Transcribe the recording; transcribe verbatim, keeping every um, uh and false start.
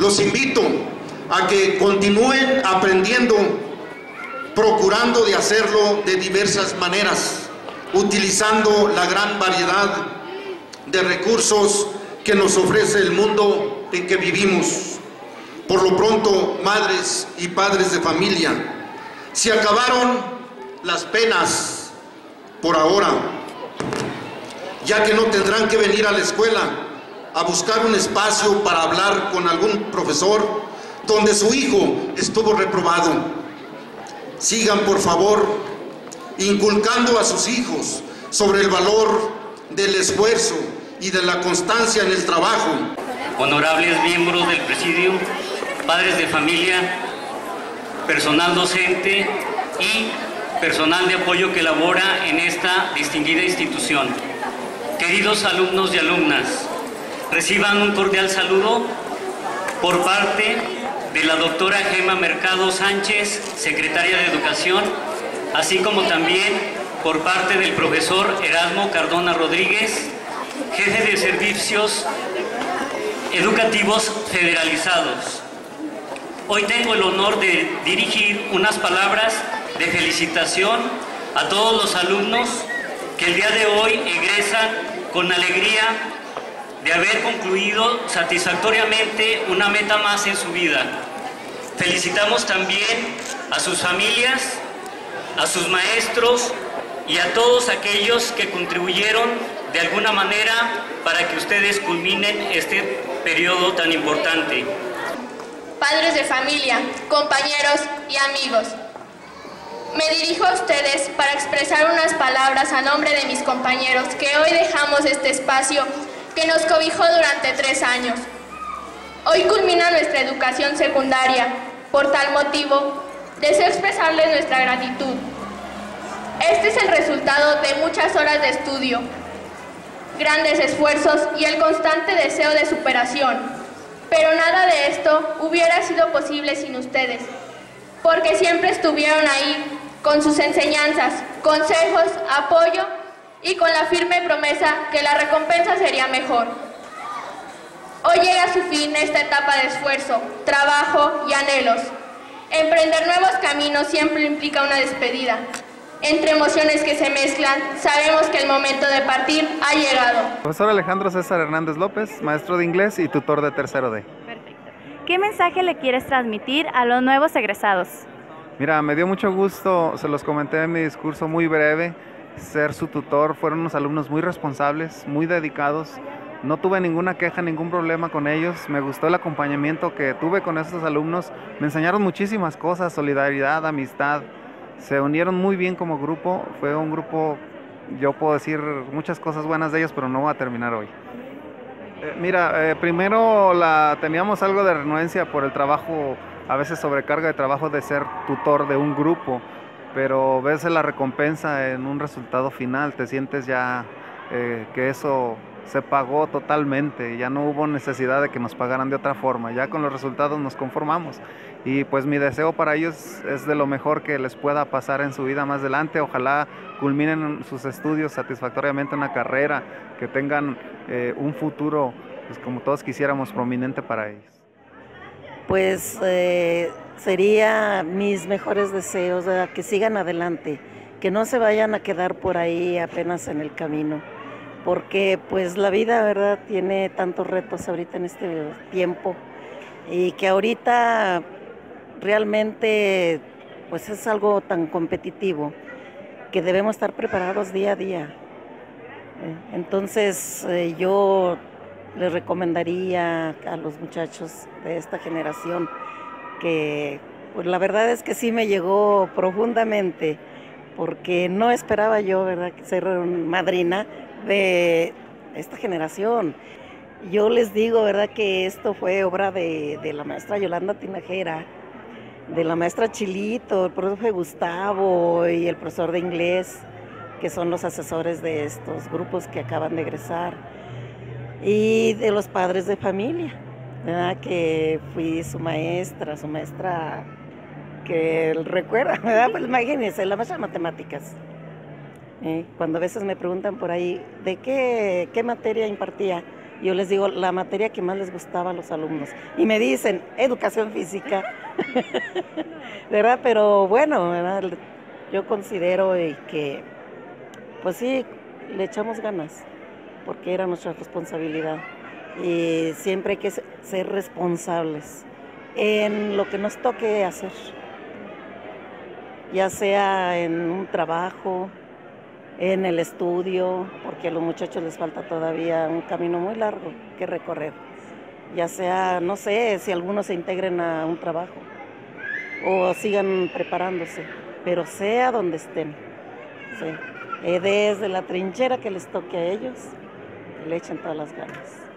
Los invito a que continúen aprendiendo, procurando de hacerlo de diversas maneras, utilizando la gran variedad de recursos que nos ofrece el mundo en que vivimos. Por lo pronto, madres y padres de familia, se acabaron las penas por ahora, ya que no tendrán que venir a la escuela a buscar un espacio para hablar con algún profesor donde su hijo estuvo reprobado. Sigan, por favor, inculcando a sus hijos sobre el valor del esfuerzo y de la constancia en el trabajo. Honorables miembros del Presidium, padres de familia, personal docente y personal de apoyo que labora en esta distinguida institución. Queridos alumnos y alumnas, reciban un cordial saludo por parte de la doctora Gema Mercado Sánchez, secretaria de Educación, así como también por parte del profesor Erasmo Cardona Rodríguez, jefe de Servicios Educativos Federalizados. Hoy tengo el honor de dirigir unas palabras de felicitación a todos los alumnos que el día de hoy egresan con alegría de haber concluido satisfactoriamente una meta más en su vida. Felicitamos también a sus familias, a sus maestros y a todos aquellos que contribuyeron de alguna manera para que ustedes culminen este periodo tan importante. Padres de familia, compañeros y amigos, me dirijo a ustedes para expresar unas palabras a nombre de mis compañeros que hoy dejamos este espacio que nos cobijó durante tres años. Hoy culmina nuestra educación secundaria. Por tal motivo, deseo expresarles nuestra gratitud. Este es el resultado de muchas horas de estudio, grandes esfuerzos y el constante deseo de superación. Pero nada de esto hubiera sido posible sin ustedes, porque siempre estuvieron ahí, con sus enseñanzas, consejos, apoyo y con la firme promesa que la recompensa sería mejor. Hoy llega a su fin esta etapa de esfuerzo, trabajo y anhelos. Emprender nuevos caminos siempre implica una despedida. Entre emociones que se mezclan, sabemos que el momento de partir ha llegado. Profesor Alejandro César Hernández López, maestro de inglés y tutor de tercero D. Perfecto. ¿Qué mensaje le quieres transmitir a los nuevos egresados? Mira, me dio mucho gusto, se los comenté en mi discurso muy breve, ser su tutor. Fueron unos alumnos muy responsables, muy dedicados. No tuve ninguna queja, ningún problema con ellos. Me gustó el acompañamiento que tuve con estos alumnos. Me enseñaron muchísimas cosas, solidaridad, amistad. Se unieron muy bien como grupo. Fue un grupo, yo puedo decir muchas cosas buenas de ellos, pero no voy a terminar hoy. Eh, mira, eh, primero la, teníamos algo de renuencia por el trabajo, a veces sobrecarga de trabajo de ser tutor de un grupo, pero ves la recompensa en un resultado final, te sientes ya eh, que eso se pagó totalmente, ya no hubo necesidad de que nos pagaran de otra forma, ya con los resultados nos conformamos. Y pues mi deseo para ellos es de lo mejor que les pueda pasar en su vida más adelante. Ojalá culminen sus estudios satisfactoriamente, una carrera, que tengan eh, un futuro, pues, como todos quisiéramos, prominente para ellos. Pues eh, sería mis mejores deseos, ¿verdad? Que sigan adelante, que no se vayan a quedar por ahí apenas en el camino, porque pues la vida, ¿verdad?, tiene tantos retos ahorita en este tiempo, y que ahorita realmente pues es algo tan competitivo que debemos estar preparados día a día. Entonces eh, yo les recomendaría a los muchachos de esta generación que pues la verdad es que sí me llegó profundamente, porque no esperaba yo, ¿verdad?, ser madrina de esta generación. Yo les digo, ¿verdad?, que esto fue obra de, de la maestra Yolanda Tinajera, de la maestra Chilito, el profe Gustavo y el profesor de inglés, que son los asesores de estos grupos que acaban de egresar, y de los padres de familia, ¿verdad?, que fui su maestra, su maestra que recuerda, ¿verdad? Pues imagínense, la maestra de matemáticas. ¿Eh? Cuando a veces me preguntan por ahí, ¿de qué, qué materia impartía? Yo les digo la materia que más les gustaba a los alumnos. Y me dicen, educación física. ¿Verdad? Pero bueno, ¿verdad? Yo considero que, pues sí, le echamos ganas, porque era nuestra responsabilidad. Y siempre hay que ser responsables en lo que nos toque hacer, ya sea en un trabajo, en el estudio, porque a los muchachos les falta todavía un camino muy largo que recorrer, ya sea, no sé, si algunos se integren a un trabajo o sigan preparándose, pero sea donde estén, sí. Eh, desde la trinchera que les toque a ellos, que le echen todas las ganas.